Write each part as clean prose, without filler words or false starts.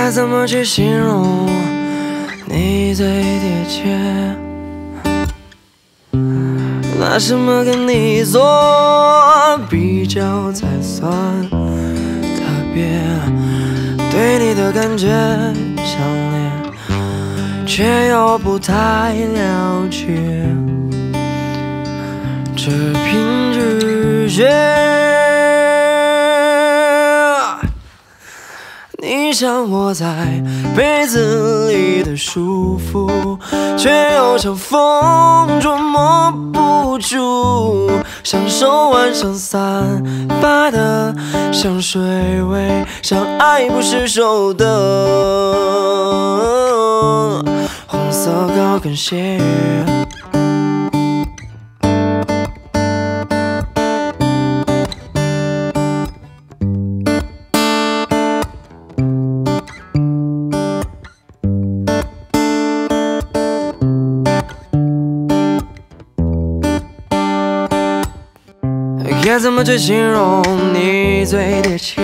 该怎么去形容你最贴切？拿什么跟你做比较才算特别？对你的感觉强烈，却又不太了解，只凭直觉。你像窝在被子里的舒服，却又像风捉摸不住，像手腕上散发的香水味，像爱不释手的红色高跟鞋。该怎么去形容你最贴切？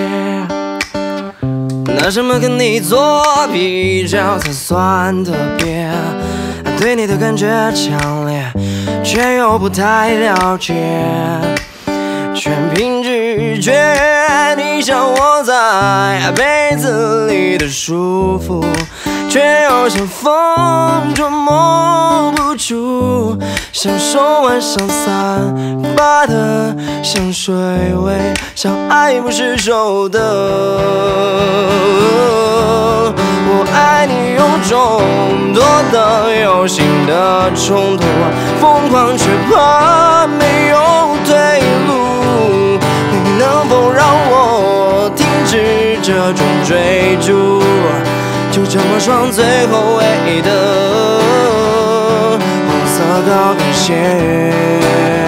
拿什么跟你做比较才算特别？对你的感觉强烈，却又不太了解，全凭直觉。你像窝在被子里的舒服，却又像风捉摸不住，像手腕上散发的香水味，像爱不释手的。我爱你有众多的有形的冲突，疯狂却怕没有退路。你能否让我停止这种追逐？就这么双最后尾的红色高跟鞋。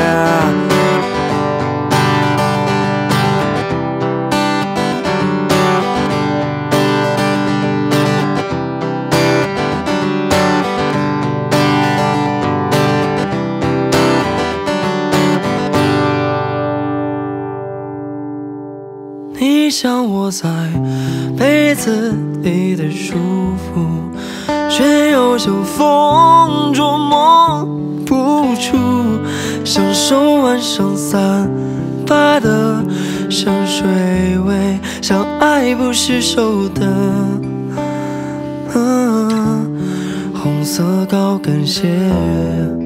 你像窝在被子里的舒服，却又像风捉摸不住，像手腕上散发的香水味，像爱不释手的红色高跟鞋。